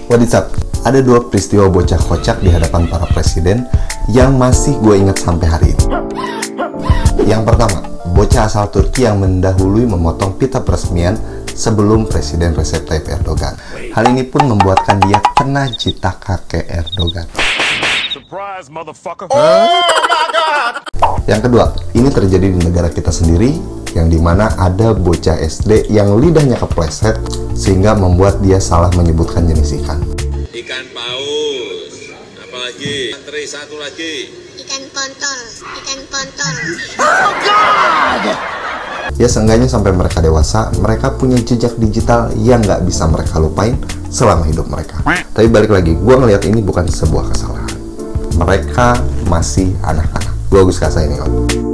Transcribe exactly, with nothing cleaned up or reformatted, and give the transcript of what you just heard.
Waditsap, ada dua peristiwa bocah kocak di hadapan para presiden yang masih gue ingat sampai hari ini. Yang pertama, bocah asal Turki yang mendahului memotong pita peresmian sebelum Presiden Recep Tayyip Erdogan. Hal ini pun membuatkan dia kena jita kakek Erdogan. Surprise, motherfucker. Oh my God. Yang kedua, ini terjadi di negara kita sendiri, yang dimana ada bocah S D yang lidahnya kepleset sehingga membuat dia salah menyebutkan jenis ikan. Ikan paus, apalagi? Teri satu lagi. Ikan pontol, ikan pontol. Oh God! Ya seenggaknya sampai mereka dewasa, mereka punya jejak digital yang nggak bisa mereka lupain selama hidup mereka. Tapi balik lagi, gue ngelihat ini bukan sebuah kesalahan. Mereka masih anak-anak. Gue Agus Kasa ini.